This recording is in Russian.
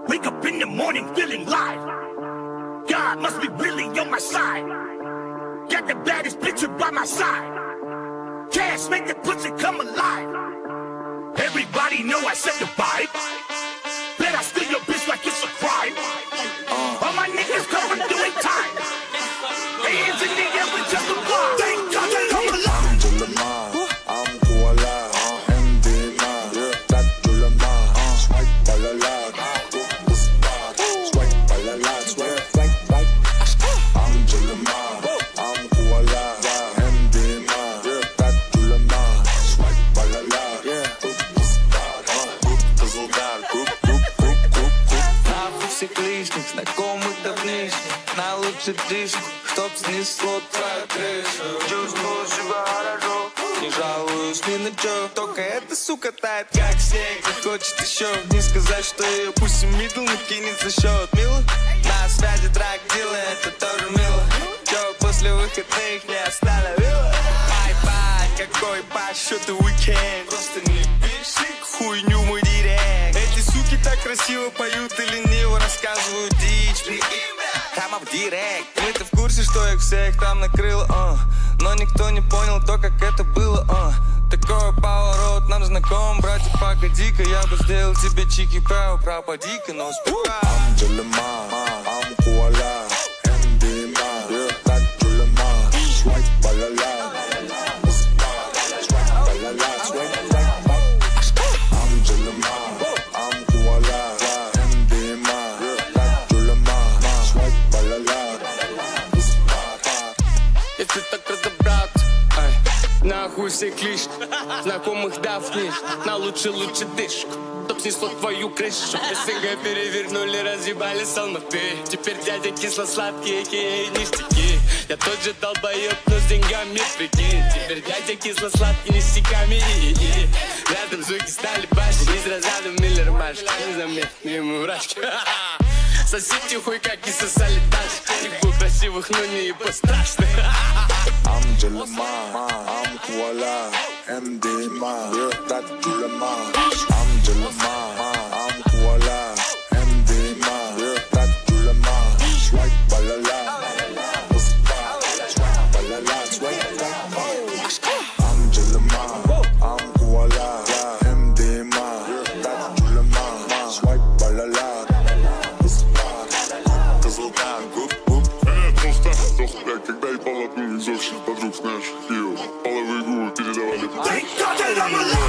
Wake up in the morning feeling live. God must be really on my side. Got the baddest bitch by my side. Cash make the pussy come alive. Everybody know I set the vibe. Bet I steal your bitch like it's a crime. All my niggas coming doing time. Hands in the air with just a vibe. Thank God they come alive. I'm Julema, I'm Kuala, MDMA, that Julema, swipe balala, swipe balala, swipe. I'm Julema, I'm Kuala, MDMA, that Julema, swipe balala, Нахуй всех лишних, знакомых давнишних. На лучший дышку, чтоб снесло твою крышу. Чувствую себя хорошо, не жалуюсь ни на чё. Только эта сука тает, как снег, и хочет еще. Не сказать, что ее пусть мидл накинет за счет милых. На связи трак дела, это тоже мило. Чё, после выходных не остановила. Ай-бай, какой по счету уикенд. Просто не пиши хуйню мой директ. Эти суки так красиво поют и лениво рассказывают дичь. Прямо в директ. Мы-то в курсе, что их всех там накрыло, но никто не понял то, как это было, Такой поворот нам знаком, братья, погоди-ка. Я бы сделал тебе чики-пау, пропади-ка, но успевай. I'm Julema, I'm Kuala, MDMA, that Julema, swipe balala, swipe balala, swipe. I'm Julema, I'm Kuala, MDMA, that Julema, swipe balala. Если так разобраться, нахуй всех лишних, знакомых давних, на лучше дышку, чтоб снесло твою крышу. СНГ перевернули, разъебали с Алматы. Теперь дядя кисло-сладкие, ништяки. Я тот же долбоёб, но с деньгами, прикинь. Теперь дядя кисло-сладкий, ништяками. Рядом звуки стали башни, из разряда Миллер Маш. Незаметные мурашки. Соседи хуй как и сосали дальше. Их был красивых, но не страшных. I'm Julema, I'm Kuala, MDMA, that Julema. I'm Julema, I'm Kuala, MDMA, that Julema. Swipe balala, swipe balala, swipe. I'm Julema, I'm Kuala, MDMA, that Julema. Swipe balala. Когда ебал одну из общих подруг, знаешь, ее половые губы передавали.